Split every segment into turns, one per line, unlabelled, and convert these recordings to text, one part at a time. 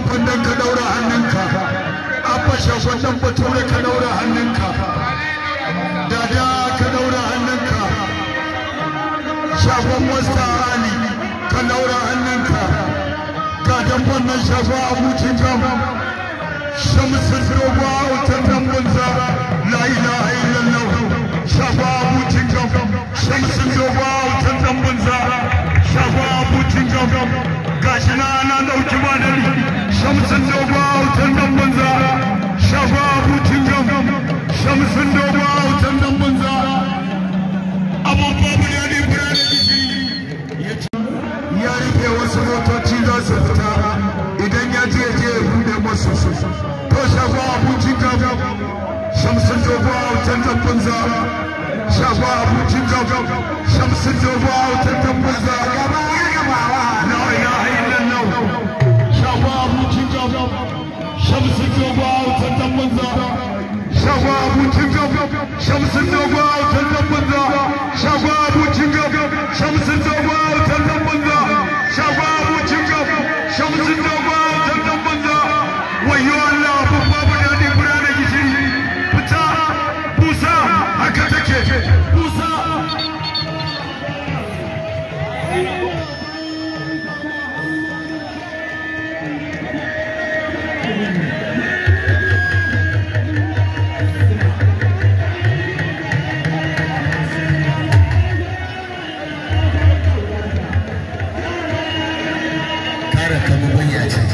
kwandon ka daura hannunka abba shagon dan bature ka daura hannunka dada ka daura hannunka shagon wasta ali ka daura hannunka ga damban nan shafa abucin gam shamsun dogo autar dambanza la ilaha illallah shafa abucin gam shamsun dogo autar dambanza shafa abucin gam gashi na dauki madari shamsun dogo autar dambanza shafa abucin gam shamsun dogo autar dambanza abun babu ya ne ya rufe wasu motoci za su fita idan ya je ya bude masu to shafa abucin gam shamsun dogo autar dambanza shafa abucin gam shamsun dogo autar dambanza la ilaha illallah shafa abucin gam shamsun dogo autar dambanza shafa abucin gam shamsun dogo autar dambanza shafa abucin gam shamsun dogo autar dambanza shafa abucin gam shamsun dogo autar dambanza wayo Allah abun babu dadi bura da gishiri fita busa haka take busa kare kama banya ce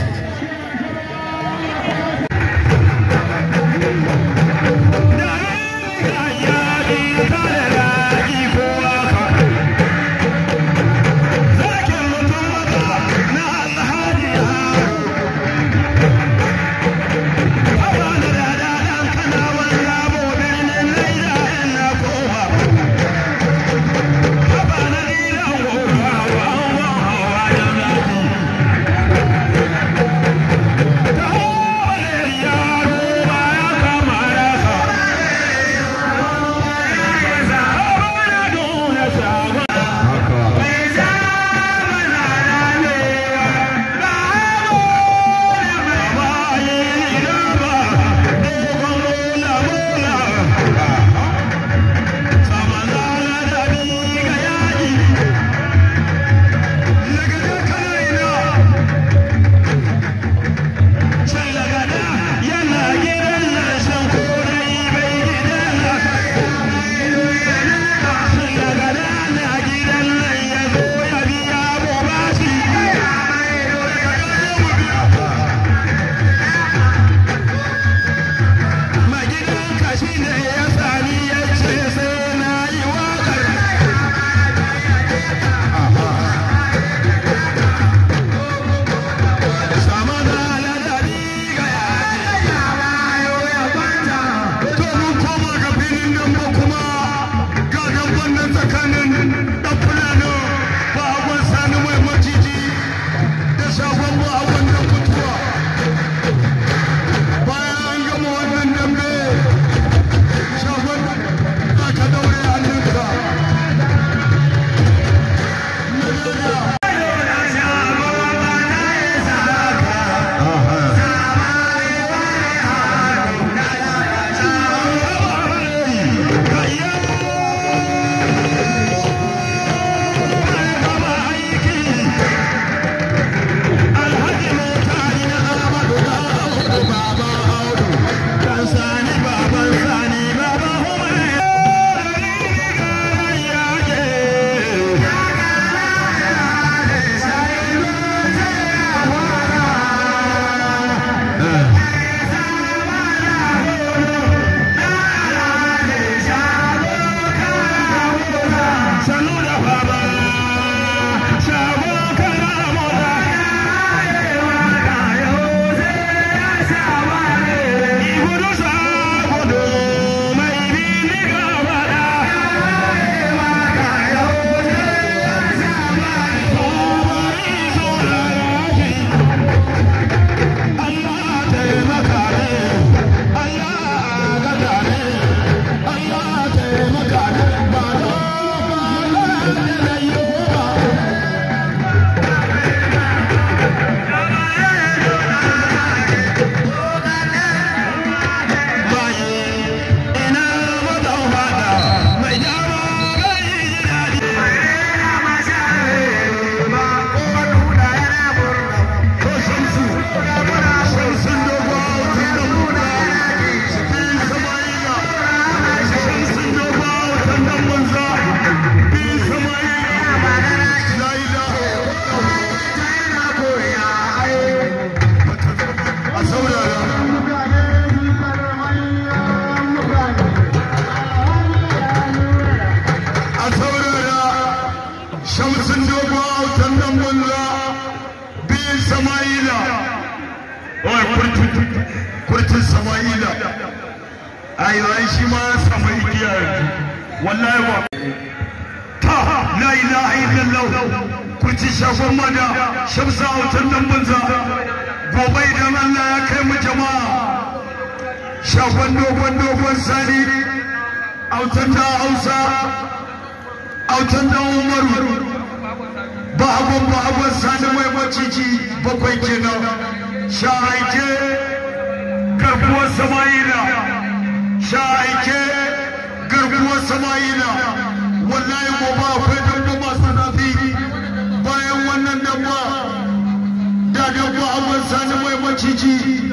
kurtin Sama'ila ayi shi ma ya samu igiya wallahi wa ta la ilaha illallah kurtin shagon mada shamsa autan dan banza gobe idan Allah ya kai mu jama'a shagon dogon sani autan da Hausa autan da Umaru bahagon sani mai maciji bakwai kenan sha'aike garkuwar Sama'ila sha'aike garkuwar Sama'ila wallahi gobe akwai dabba masu zafi bayan wannan dabba da bahagon sani mai maciji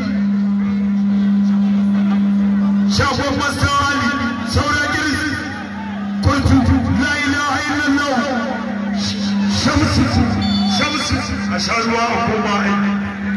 shagon Master Ali saura girki kuntu la ilaha illallah shamsu a sha ruwa a koma aiki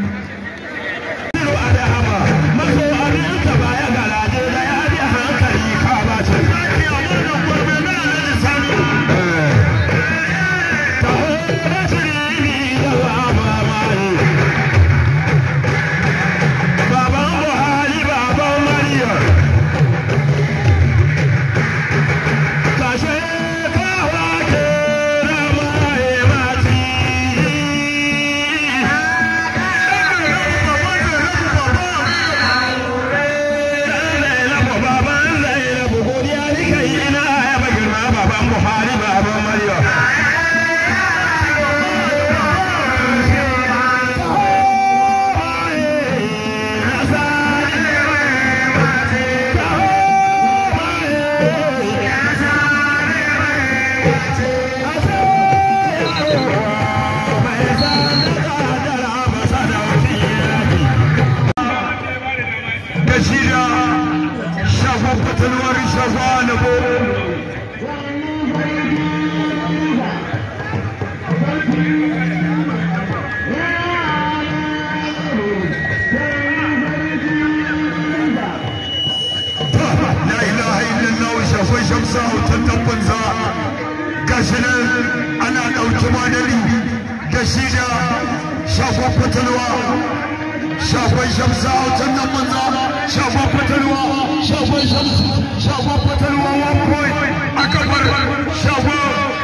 ana ɗauki madari da shi da shafon fatalwa shafon shamsa a wutan nan manza shafon fatalwa shafon shamsu shafon fatalwa 1 point a kafar shafon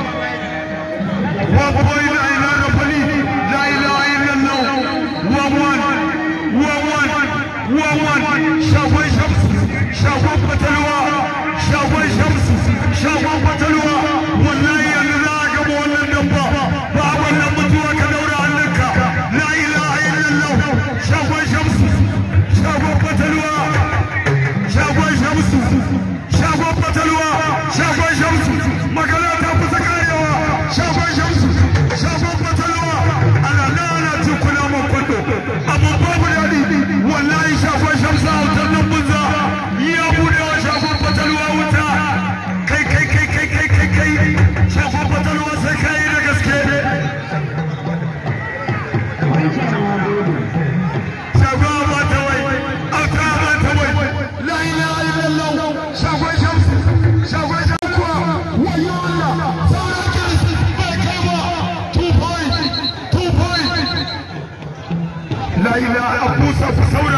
1 point la ilaha rafali la ilaha illallah 1-1 shafon shamsu shafon fatalwa shafon shamsu shafon fatalwa wallahi لا إله أبوسا